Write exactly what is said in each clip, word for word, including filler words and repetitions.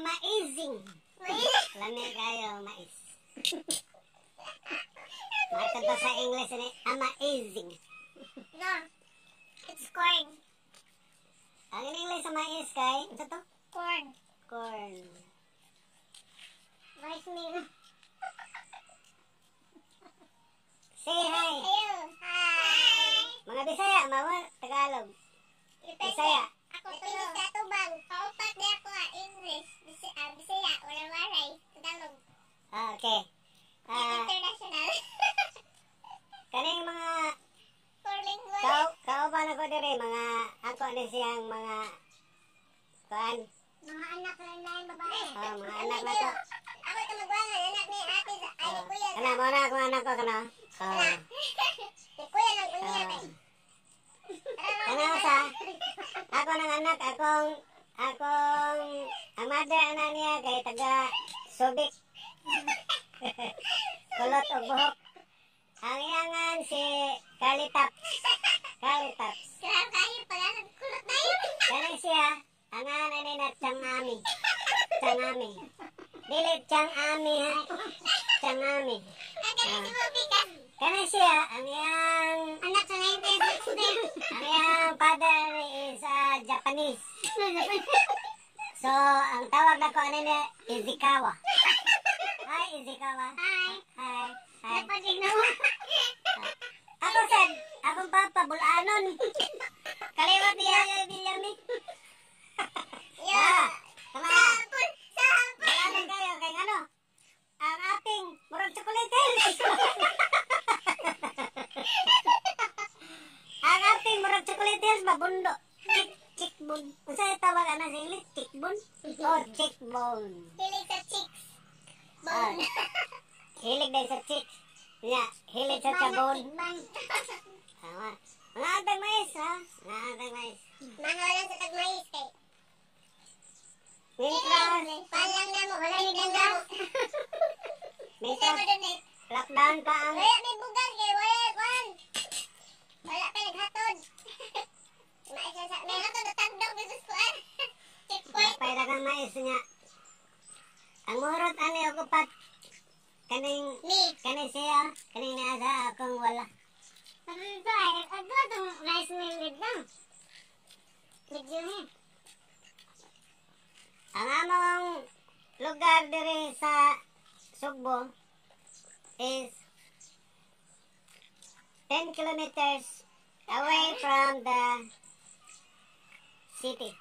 amazing. Lami kayo, mais. Matod pa sa English ni amazing. No, it's corn. Ang English sa mais kay, ano to? Corn. Corn. Rice meal. Say hi. Hello. Hi. Mga Bisaya, mga Tagalog. Bisaya. Ako tulos ka tubang. Kaupat niya ako nga English. Bisaya, uh, Bisaya, walang waray. Tagalog. Ah, okay. Ah, International. kaning mga Four language. kau kauban ako dire mga ako ni siyang mga kuan. Mga anak lang na yung babae. Oh, mga anak na to. Ako ito magwangan. Anak ni ate sa ay Ah, kuya. kana mo na akong anak ko kana. Ah. Si kuya lang kuya Ah. kay. Ano sa ako nang anak akong akong ang mother ana niya kay taga Subic. Kulot og buhok. Ang iyangan si Kalitaps. Kalitaps. Grabe kayo pala nagkulot na yun. Kani siya ang ana ni na Changami. Changami. Dili Changami ha. Changami. Ang galing si Bobby ka. Kani siya ang iyang Anak sa nineteen sixty. ang iyang father is uh, Japanese. So, ang tawag na ko ano niya, Izikawa. Hi, Izikawa. Hi. Hi. Hi. Napagig na mo. Ako, sad. Akong papa, bulanon. Kaliwat niya yung Bilyami. Yeah. Tama. Sampol. Sampol. Bulanon kayo. Kaya ano? Ang ating murag chocolate. Ang ating murag chocolate mabundo. Chick, chickbone. Kung sa'yo tawag ano sa English? Chickbone? Oh, chickbone. Hilig sa chicks. Ah, Bone. hilig din sa chicks. Yeah, hilig sa chabon. Tikman. Tama. Mga antang mais, ha? Mga antang mais. Mga wala sa tagmais kay. Mintras, Palang na mo. Wala ni ganda mo. Minta mintras, mo dun eh. lockdown pa ang... Wala may bugal kay. Wala kwan. Wala pa naghatod. Maisa sa... May hatod na tagdog. Bisus ko ah. Checkpoint. Napay dagang mais niya. Ang murot ani o kupat. Kaning... Me. Kaning siya. Kaning niya akong wala. Ano ito ay? Ano itong rice meal lead lang? Lead yun eh. Ang among lugar diri sa Sugbo is ten kilometers away from the city.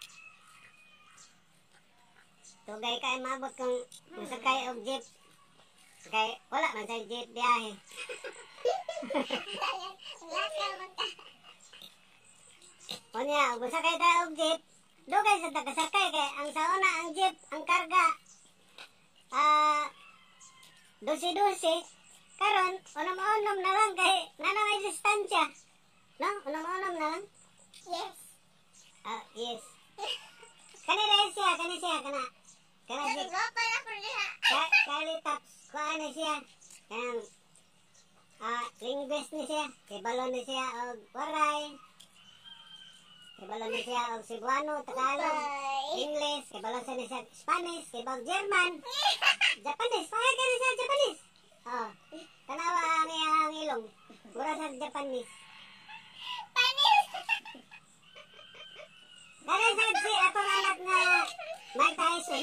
Tugay kay mabot kung masakay og jeep. Kay wala man sa jeep biyahe. Lakaw man ka. Unya, ug masakay ta og jeep, dugay sa tagasakay kay ang sa una ang jeep, ang karga ah dosi-dosi. Karon, unom-unom na lang kay nana may distansya. No, unom-unom na lang. Yes. Ah, yes. Kani rin siya, kani siya, kana. Kana Kasi si, go pala po niya. ka, kalitaps, kuha na siya. Kanang, ah, linguist ni siya. Ibalon ni siya og waray. Ibalon ni siya og Cebuano, Tagalog, Bye. English. Ibalon siya ni siya Spanish, ibang German. Japanese, pahal ka ni siya Japanese. Oh, tanawa ang iyang ilong. Mura sa Japanese. Panis. Dahil sa si atong anak na Mike Tyson.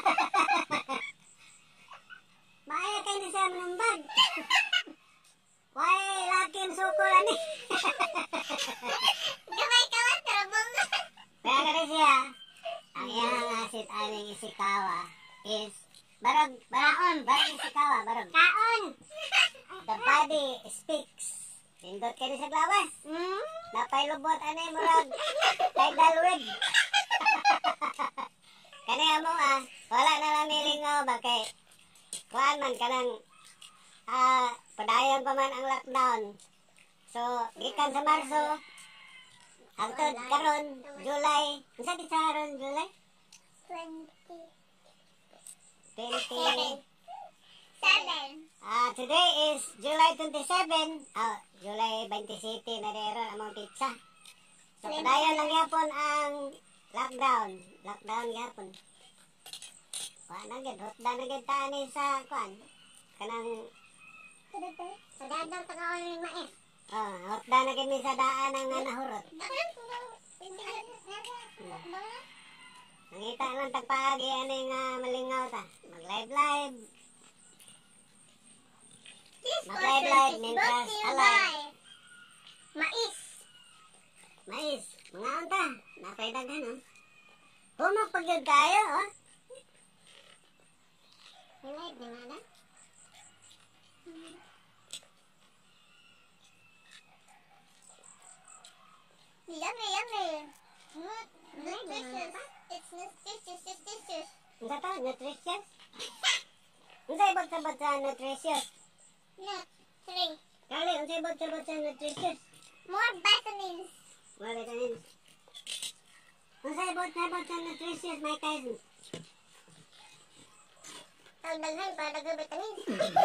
Maaya kayo ni siya manumbag. Why, lakim sukol ani. Gamay ka man, karabong. Kaya ka rin siya, ang iyang asit aning Isikawa is barog, baraon, barog Isikawa, barog. Kaon. The body speaks. Pindot kayo sa glawas. Hmm? Napay lubot ani murag tidal wave. Kani amo ah, wala na lang milingaw ba kay kuan man kanang ah padayon pa man ang lockdown. So, gikan sa Marso hangtod karon July, unsa di sa karon July? Twenty. twenty. Seven. Ah, today is July twenty-seven. Ah, July twenty-seven na dero among pizza. So, padayon lang yapon ang lockdown. Lockdown yapon. Wa na gid, hotda na gid ta ni sa kuan. Kanang Sa dadang tagawan ng mais. oh, hotda na gid ni sa daan ang nga nahurot. Nangita lang tagpaagi ani nga malingaw ta. Mag-live live. Mag-live live mintras alay. Mais. Mais, mga unta, napay daghan oh. Humok pag yun tayo oh. Live na nga na. Yummy, yummy. Mm, nutritious. It's nutritious, nutritious. Unsa to, nutritious? Unsa ibot sa bot sa nutritious? Nut, three. Kali, unsa ibot sa bot sa nutritious? More vitamins. Mga vitamins. Unsa ibot sa bot sa nutritious, may kaison? Tagdaghan para daghan vitamins.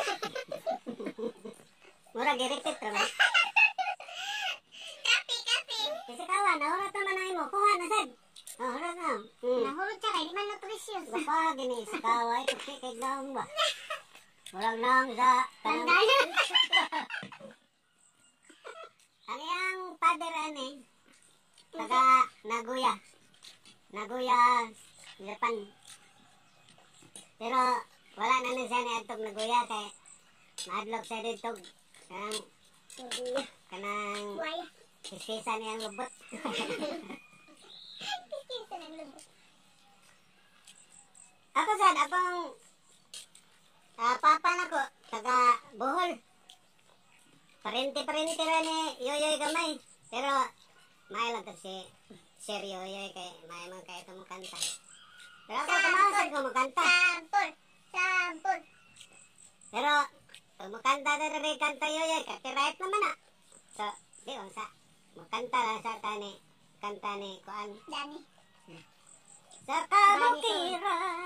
Mura gi-repeat ra ba? Kapi, kapi. Kasi kawan, nahurat naman ang imo. Kuha na sad. Oh, hurat na. Hmm. Nahulog siya kay di man nutritious. Gapa, gini, sa kaway, kuki kay naong ba? Murag naong sa kanang... Tanggalan. Ang iyang father ani, taga Nagoya. Nagoya, Japan. Pero wala na na siya ni Adtog Nagoya kay maadlok siya dito. Kanang, kanang, Why? kiskisa niyang lubot. Kinsa nang lubot. Ako sad, akong ah, papa na ko, taga Bohol. Parente-parente ra ni Yoyoy gamay. Pero, may lang to si Sir Yoyoy kay may mga kaya itong kanta. Pero ako kumasad ko makanta. Sampol. Sampol. Pero, pag makanta na rin kanta Yoyoy, copyright naman na. So, di ba sa, makanta lang sa tani, kanta ni Kuan. Dani. Sa kabukiran,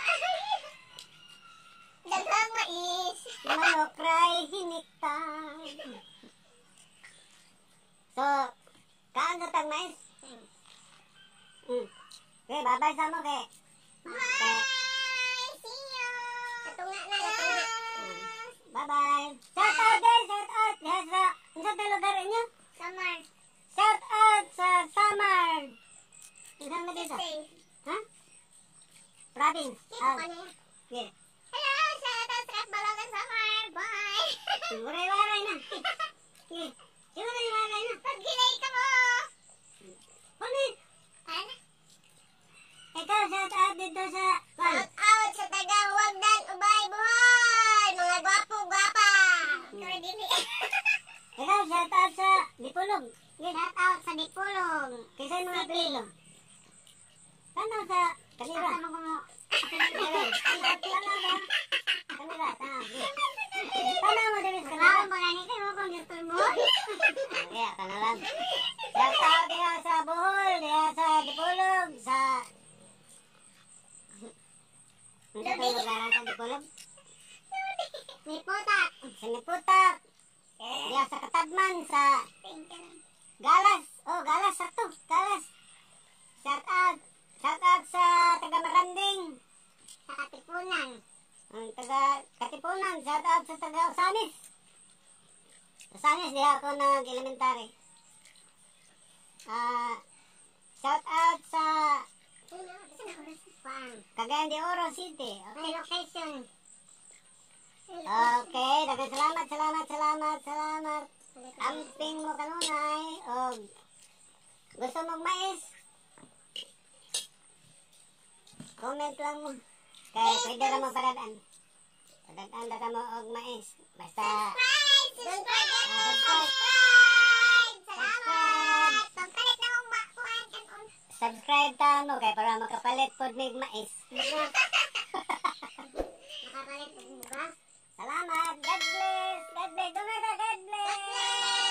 Daghang mais. manokray hiniktang. So, kaan ka tang mais? Hmm. Okay, babay sa mo kay. Bye. See you. Katunga na katunga. Bye-bye. Shout out din, shout out. Yes, sa, sa lugar niyo? Samar. Shout out sa Samar. Isang na dito? Say. Ha? Province. Dito Ah, ka na. yeah. Hello, shout out sa Balagan Samar. Bye. Waray-waray na. Yeah. Waray-waray na. Pag-hilay ka mo. Ano yun? Ano? Ikaw, shout out dito sa... Shout out sa tagang Wagdan, Ubay, Buhay. Mga gwapo-gwapa. Kaya dili. Ikaw, shout out sa Dipulog. Shout out sa Dipulong. Kaysa yung mga apelido. Ano sa kanila? Ano ko mo? Kanila, ba? Kanila, tama. Tama mo, Davis, Kailangan kanila. ba ganito mo kung gusto mo? Kaya, kanalang. Shout out diha sa Bohol, diha sa Dipulog, sa... Ano sa itong lugaran sa Dipulog? May putak. Sa Niputak. Diha sa Katagman, sa Galas. Oh, Galas, sakto. Galas. Shout out. Shout out sa taga Maranding. Sa Katipunan. Ang taga Katipunan. Shout out sa taga Osanis. Osanis, di ako nag-elementary. Ah, shout out sa Cagayan de Oro City. May location. Okay, daghang salamat, salamat, salamat, salamat. Amping mo kanunay. O, gusto mong mais? Comment lang mo. Kaya pwede na mo paradaan. Paradaan daga mo og mais. Basta, Subscribe! Don't forget to subscribe. subscribe! Salamat! Pagpalit na akong bakuan and on. subscribe ta mo kay para makapalit pod mig mais. Nakapalit mo ba? Salamat. God bless. God bless. Dumada, God bless.